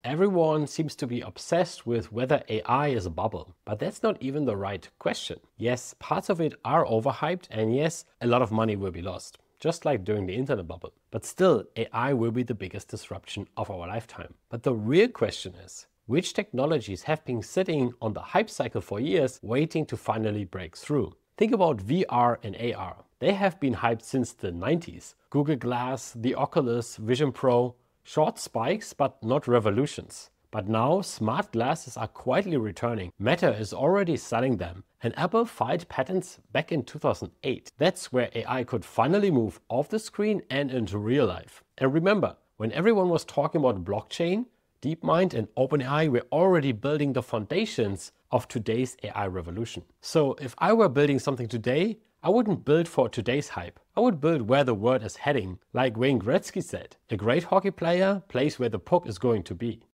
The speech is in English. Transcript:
Everyone seems to be obsessed with whether AI is a bubble, but that's not even the right question. Yes, parts of it are overhyped, and yes, a lot of money will be lost, just like during the internet bubble. But still, AI will be the biggest disruption of our lifetime. But the real question is, which technologies have been sitting on the hype cycle for years, waiting to finally break through? Think about VR and AR. They have been hyped since the 90s. Google Glass, the Oculus, Vision Pro, short spikes but not revolutions. But now smart glasses are quietly returning. Meta is already selling them, and Apple filed patents back in 2008. That's where AI could finally move off the screen and into real life. And remember, when everyone was talking about blockchain, DeepMind and OpenAI were already building the foundations of today's AI revolution. So if I were building something today, I wouldn't build for today's hype. I would build where the world is heading. Like Wayne Gretzky said, a great hockey player plays where the puck is going to be.